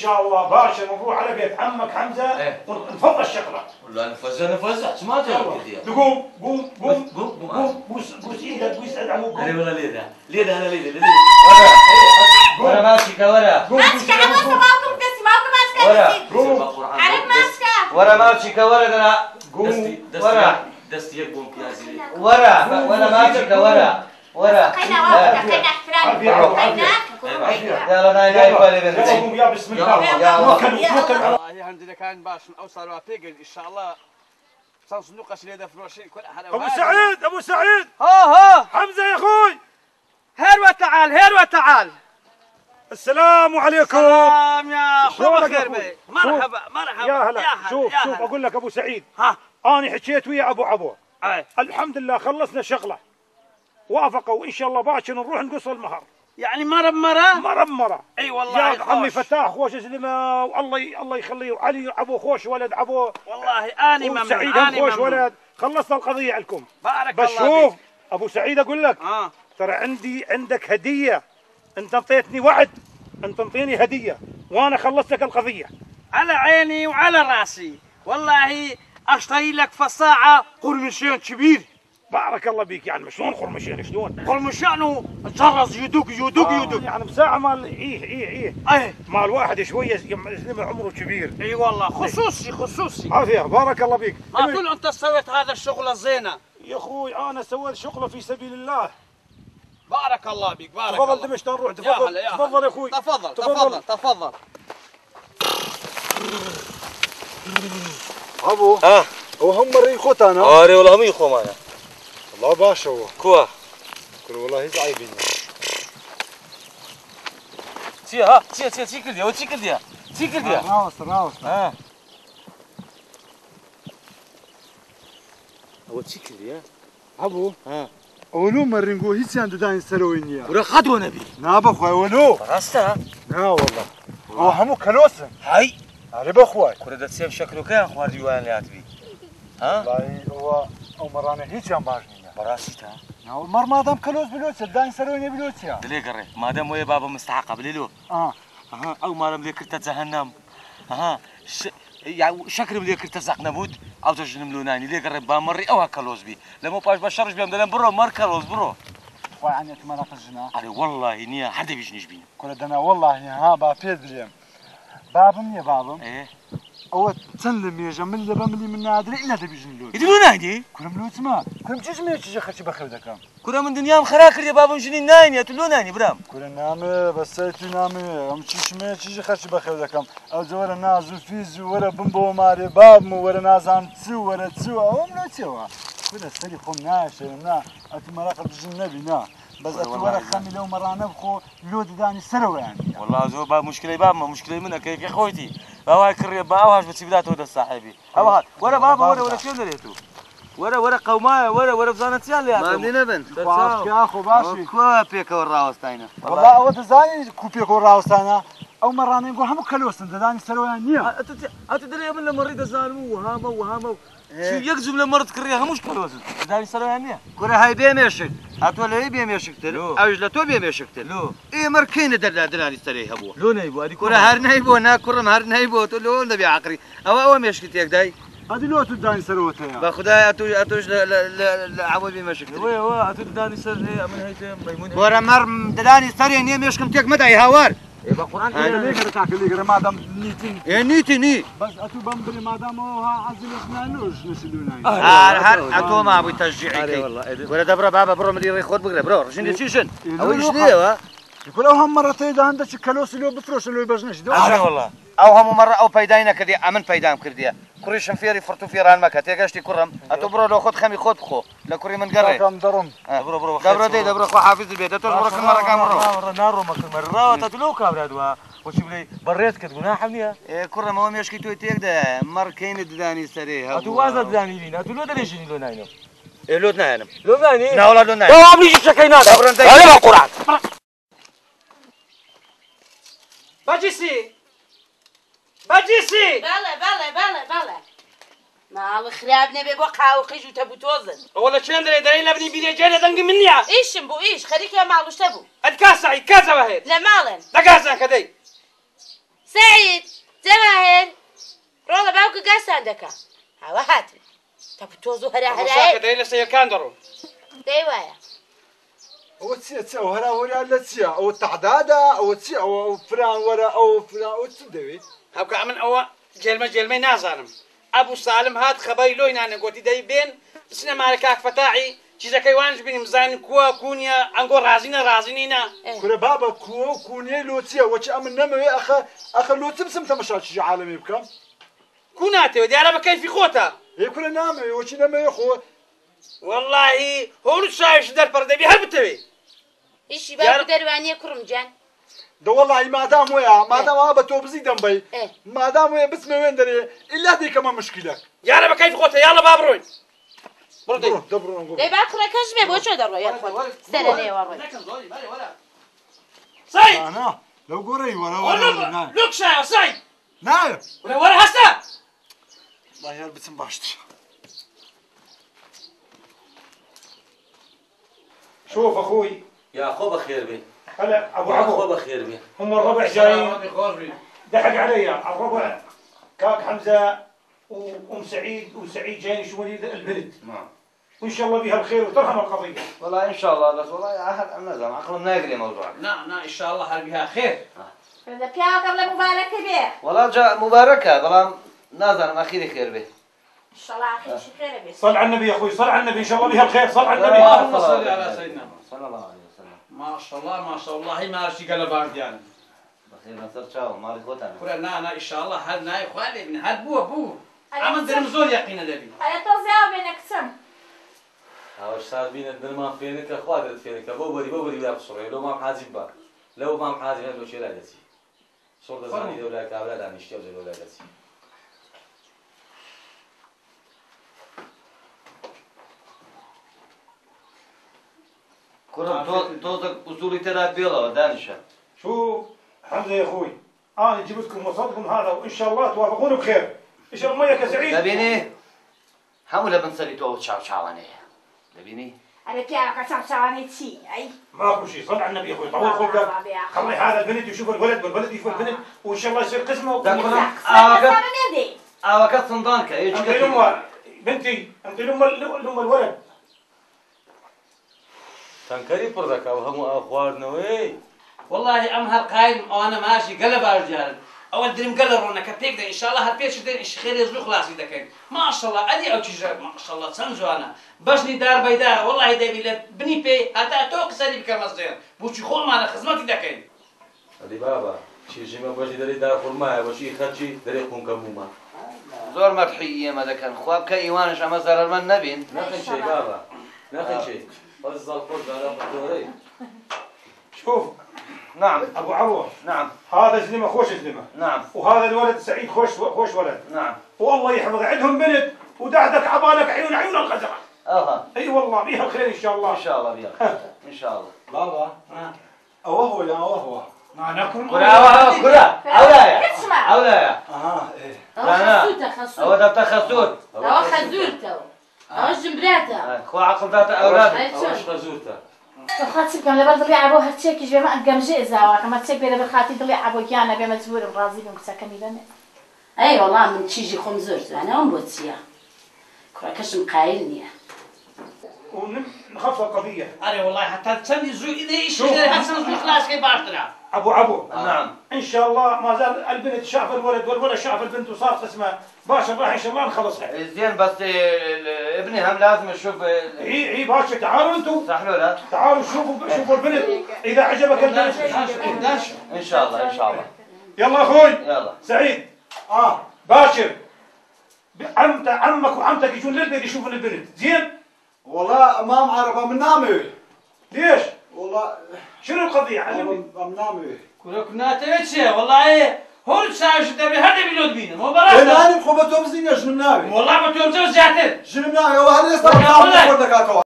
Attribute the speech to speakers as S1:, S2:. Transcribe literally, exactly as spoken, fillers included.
S1: شاء الله باشا نروح على بيت عمك حمزه
S2: ايه
S1: ونفض الشغله.
S2: لا نفزع نفزع ما تعرف كذا.
S1: قوم قوم قوم
S2: قوم
S1: قوم بوس بوس ايدك بوس ادعم قوم.
S2: انا والله ليده ليده انا ليده ليده ورا ورا ماسكه ورا
S3: ماسكه يا ابو سماكم دسي ماكم ماسكه
S2: ورا
S1: قوم
S3: عارف ماسكه
S2: ورا ماسكه ورا انا
S1: قوم
S2: ورا دستي يقوم كيازي
S4: ورا ولا ماسكه ورا ورا
S3: خلينا واقفه خلينا احترام
S4: يلا ناي ناي بالي بنتي
S1: قوم يا بسم الله
S4: يا
S1: توكل توكل على
S5: والله عندنا كان باش اوصل وابيقل ان شاء الله صندوق شريده فلوشي كل حلا.
S1: ابو سعيد ابو سعيد
S5: ها ها
S1: حمزه يا اخوي
S5: هير وتعال هير وتعال.
S1: السلام عليكم.
S5: سلام يا اخو
S1: شلونك
S5: بخير
S1: يا أخوي؟
S5: بي مرحبا مرحبا
S1: يا هلا
S5: يا هلا
S1: شوف
S5: يا
S1: شوف
S5: هلا.
S1: اقول لك ابو سعيد
S5: ها
S1: انا حكيت ويا ابو عبو
S5: اي
S1: الحمد لله خلصنا شغله وافقوا وان شاء الله باكر نروح نقص المهر.
S5: يعني مره بمره
S1: مره بمره.
S5: اي والله
S1: يا عمي
S5: خوش.
S1: فتاح خوش زلمه والله الله يخليه وعلي عبو خوش ولد عبو
S5: والله اني ممنون
S1: وسعيد
S5: اني
S1: خوش
S5: ممنون.
S1: ولد. خلصنا القضيه عندكم
S5: بارك
S1: بس
S5: الله
S1: شوف
S5: بيك.
S1: ابو سعيد اقول لك
S5: اه
S1: ترى عندي عندك هديه. انت انطيتني وعد انت انطيني هديه وانا خلصت لك القضيه.
S5: على عيني وعلى راسي والله اشتري لك فصاعه قرمشين كبير.
S1: بارك الله بيك. يعني شلون خرمشين شلون؟
S5: قرمشانه جرس يدق يدق
S1: آه
S5: يدق
S1: يعني مساعة مال ايه ايه ايه
S5: اي
S1: مال واحد شويه زلمه عمره كبير.
S5: اي والله خصوصي خصوصي.
S1: عافيه بارك الله بيك.
S5: ما تقول انت سويت هذا الشغل الزينه.
S1: يا اخوي انا سويت شغله في سبيل الله.
S5: بارك الله بك بارك
S1: تفضل
S5: الله.
S1: دمشق نروح.
S5: يا
S1: تفضل
S5: هلا يا هلا.
S1: تفضل يا اخوي.
S5: تفضل تفضل تفضل.
S6: ابو
S2: اه
S6: وهم مريخوت انا
S2: اري والله هم يخو معنا
S6: والله باشا هو
S2: كوا
S6: كل والله هيز عيبين
S2: تي ها تي تي تي كل يا تي كل يا تي كل يا
S6: راوس راوس
S2: اه هو تي كل يا
S6: ابو
S2: ها
S6: ولو مرنقو هيس عند داين سلوينيا
S2: ولا خدوا نبي
S6: نابا خويا ولو
S2: راستا
S6: نا والله هو همو كلوسن
S2: هاي
S6: علي بخوي
S2: كره تسيب شكله كان خوار ديوان لاتبي ها
S6: والله هو او مرانا هيك ام باجنينا
S2: براسيتا
S6: نا مر ما دام كلوس بلوس داين سلوينيا بلوس يا
S2: دلي قري ما دام ويا بابا مستحقه بليلو
S6: اه
S2: اها او ما لم ذكرت جهنم اها ش... يعني شكل ملي كرت زق نمود او تجن ملوناني لي قرب بامري او هكلوز بي لما باش بشرج بيام دلم برو ماركلوز برو
S6: خويا عني كما نقزنا
S2: علي والله نيا حدا بيجنيش بينا
S6: كل دنا والله ها با بيد اليوم بابم يا بابم
S2: ايه
S6: او تسلم يا جمل بملي من نادر الا تبيجن لود
S2: يدلوناني
S6: كل ملوت ما كل تجي ما تجي خشي بخدك
S2: كنا من دنيا مخراكر يا بابا مجني ناين يا تلوناني برام
S6: كل نامي بس ايتي نامي ام تشي ما تجي خشي بخدك او زور نازو فيز ورا بمبو ماري باب ورا نازام تسو ورا تسو او ملوت يوا كل السري خم ناش نا اتمرق الجنبي نا بس اتورا خمي لو مرانا بخو لود داني سرو يعني
S2: والله زو باب مشكله باب ما مشكله منك يا خويتي بابا كري بابا واش بتسيبدات هذا صاحبي او ورا بابا ورا ورا شنو دريتو ورا ورا قومايه ورا ورا بزانتيان يا
S4: ما عندنا بنت
S6: واش يا اخو باشي
S4: كوا بيك وراوستاينا
S6: والله او تزاني كوبي كو راوستانا او مرانا نقول هم كلوس انت داني سرو يعني
S2: اتدري من لما ريد زالمو وهامو وهامو شو يكذب لما رد كريها مش كلوس داني سرو يعني
S4: كره هاي بيم يشك هتولى هي بيم يشكتل
S2: لو.
S4: او جلتو بيم يشكتل
S2: لو
S4: اي مركين دل دلاني استري هبو
S2: لو نيبو هذه
S4: كره هر نيبو نا كره هر نيبو تقول له نبي عقري او او مشكت ياك داي
S6: هذه لو تداني سروتها يا
S4: باخدها اتو اتوش لا لا لا عوض بيم يشكتل
S2: وي وي اتو داني سر هي من هيك ميمون
S4: ورا مر دلاني استري نيم يشكم تيك مدعي هوار
S2: يبقى قران
S6: اللي يقدر تاكل اللي يقدر ما دام نيتين
S4: يا نيتي ني
S6: بس اتو بمبري ما دام هو عزل اسنانوش نسلونا
S4: هر هر اتو ما ابو تشجيعي
S2: والله
S4: ولا دبر بابا برو مدير ياخذ بقرا برو رجني تشيشن او
S6: يقولوا
S4: ايش ليه
S6: يقول هم مرتين اذا عندك كلوس اللي بفروش اللي بزنش دو
S2: اه والله
S4: او هم مره او بيداينا كدي امن بيدام كرديا كوريشن فيري فرتو فيران ما كتيجاشتي كرم اتو برو لو خذ خمي خذ خو لا كوري من قري
S6: كم درم
S2: برو برو
S4: دبر دي دبر خو حافظ البيت اتو برو كل مره كام مرو
S2: مره نارو ما كل مره تتلو كابرادوا وش بلي بريت كتقول حمنيها
S4: كرم هو مش كيتو تيك ده مر كاين داني سري
S2: اتو وازد داني لينا اتو لو دريجني لو ناينو
S4: لو نايم
S2: لو نايني
S4: لا ولا لو نايم
S2: لو عم يجي شكينات هذا ما قران
S5: بجيسي بجيسي
S3: بله بله بله بله مال خراب نبي بقى وخيج وتبو توزن
S5: ولا شن دري دري لبني بيدي جاي دنق مني
S3: ايش بو ايش خليك يا مالوش تبو
S5: ادكاسعي كذا وهيد
S3: لا مالن
S5: دكاسع كدي
S3: سعيد جواهر ڕۆڵە باوکە گاستان دەکا هاوە هاتن تەپتۆز و هەرا هەرایە
S5: دەی لە سەیەکان دەڕۆ
S3: دەی وایە
S6: ئەوە چییە چ ئەو هەرا وەریان لە چییە ئەوە تەعدادا ئەوە چی ئەوە فران وەرە ئەو فران ئەو چ دەوێت
S5: هەوکە من ئەوە جێلمە جێلمەی نازانم ئەبوو سالم هات خەبەری لۆی نانە گوتی دەی بێن بچنە مارە کاک فەتاحی چیزەکەی وانش بینیم زانین کووە کوونیە ئەنگۆ ڕازینە ڕازینینە
S6: کورە بابە کووە و کوونیەی لۆ چییە وەچی ئەمن نەمەوێ ئەخە ئەخە لۆ چ بسم تەمەشا چیژە عالەمی بکەم
S5: کو ناتەوێت دیارە بە کەیفی خۆتە
S6: هێ کورە نامەوێ وەچی نەمەوێ خۆ
S5: وەڵڵاهی هەوڵ شایش دەرپەر دەبی هەر بتەوێ
S3: ئیشی باوکە دەروانیە کوڕم جان
S6: دەوەڵی مادام وەیە مادام ئا بە تۆ بزی دەمبەی مادام وەیە بچمەوێن دەرێ ئیلا دیکەمە مشکلە
S5: یارە بە کەیفی خۆتە یاڵە با بڕۆین
S3: دەی با کوڕەکەش بێ بۆ چۆ دەڕۆ یان خۆت سەرە لێوە ڕۆی
S5: سعید
S6: لەو گۆڕەی وەرە وەرە
S5: لوک شایە سعید
S6: نایە
S5: وەرە وەرە هەستە
S6: باهێر بچم باشتر
S1: شوف اخوي
S2: يا خو بخير بي
S1: هلا ابو
S2: يا خو
S1: عبو
S2: بخير بي
S1: هم الربع جايين ضحك علي الربع كاك حمزه وام سعيد وسعيد جايين يشوفون البنت
S4: نعم
S1: وان شاء الله بها الخير وترحم القضيه
S4: والله ان شاء الله بس والله احد النظام عقلهم ما يقري موضوع
S5: نا نا ان شاء الله هل بها خير
S3: لە پیاوەکەم لە مبارەکە بێ
S4: والله جاء مباركه بلام نازل اخيري خير به
S3: انشاءالله اخيرشي خير بێ
S1: صل على النبي يا اخوي صل على النبي ان شاء الله بها الخير صل على النبي
S5: اللهم صل على سيدنا
S4: صلى الله عليه وسلم
S5: ما شاء الله ما شاء الله هي ما شي قال بارديان
S4: بخير نصر تشاو مالك خوتنا
S5: كره نا نا ان شاء الله هل ناي خوالي من هل بو بو عمل درم زور يقين دبي
S3: هەیە تۆزیاوە بێنە کچم
S2: هاوش صار بين الدنما فينك اخوات فينك ابو بري ابو بري يا صوري لو ما حازم با لو ما حازم لو شي لا دسي صور زاني دولا كابلا دانشتي دولا دسي
S4: كرم توزك اصولي ترى بيلا دانشا
S1: شوف حمزه يا اخوي انا جبتكم وصلتكم هذا وان شاء الله توافقون بخير اشرب ميه يا سعيد
S4: دبيني حمله بنسلي تو تشاو تشاواني دبيني
S3: هەرە پیاوەکە چاوچاوانەی چی ئەی
S1: ماكو شيء صل على النبي يا اخوي طول خلقك خلي هذا البنت يشوف الولد والولد يشوف البنت وان شاء الله يصير قسمه
S3: نێدێ
S4: اوكا صندانك
S1: انطي لامها بنتي انطي لام لام الولد
S2: تنكري بردك او هم اخوارنا وي
S5: والله ام هالقايم وانا ماشي قلب رجال اول دريم قلب رونا كتيك ان شاء الله هالبيش دين ايش خير يزلو خلاص دكين ما شاء الله ادي او تجرا ما شاء الله سمزو انا بشني دار بيدار والله دبي لا بني بي حتى توك سري بكمزدين بوشي خول معنا خدمتي دكين
S2: علي بابا شي جيما باشي دري داخل معي وشي خرجي دري قوم كبوما
S4: زور مدحيه ما كان خواب كايوانش اما زرر من نبين
S2: ناخذ شيء بابا ناخذ شيء بس الخوف على الدوري
S1: شوف
S4: نعم
S1: ابو عروه
S4: نعم
S1: هذا زلمه خوش زلمه
S4: نعم
S1: وهذا الولد سعيد خوش خوش ولد
S4: نعم
S1: والله يحفظ عندهم بنت ودعدك عبالك عيون عيون الغزره
S4: اها
S1: اي والله بيها الخير ان شاء الله
S4: ان شاء الله بيها ان شاء الله
S6: بابا ئەوە هۆ یان ئەوە هۆ
S5: ما ناكل
S4: كرة كرة اولايا
S3: اسمع
S4: اولايا
S6: ئاها ئێ
S4: لا
S3: خەسووتە خەسووت
S4: هو دبتا خسوت
S3: ئەوە خەزوورتەوە ئەوە ژمراتە
S4: خو عقل ذات اولاد
S2: ايش غزوته
S3: خاطر بکەم لەبەر دڵی عبۆ هەرچێکیش بێمە ئەگەمژێ زاوە کەمە چێک بێ لەبەر خاتی دڵی عبۆکیانە بێ مەجبورم ڕازی بم کچەکەمی بەمێ ئەی وەڵام من چیژی خۆم زۆر جوانەوەم بۆ چییە کوڕەکەشم قایل نییە
S1: ونخفف القضيه
S5: اري والله حتى تسمي زو اذا ايش حسن زو خلاص كيف باشترا
S1: ابو عبو
S4: نعم
S1: ان شاء الله ما زال البنت شاف الولد والولد شاف البنت وصار قسمه باشا راح ان شاء الله نخلصها
S4: زين بس ابني هم لازم يشوف
S1: اي اي باشا تعالوا انتم
S4: صح له لا
S1: تعالوا شوفوا شوفوا البنت اذا عجبك البنت
S4: ان شاء الله ان شاء الله
S1: يلا اخوي
S4: يلا
S1: سعيد
S6: اه
S1: باشر عمت عمك وعمتك يجون للبيت يشوفون البنت زين
S6: والله ما معرفة من نامي
S1: ليش
S6: والله
S1: شنو القضيه علمني
S6: من نامي
S5: كنا تيتشي والله هول ساعه دبي هذا بيلود بينا مو براس
S6: انا بخوبة تومزين يا جنم نامي
S5: والله ما تومزو زياتر
S6: جنم نامي وهذا يستطيع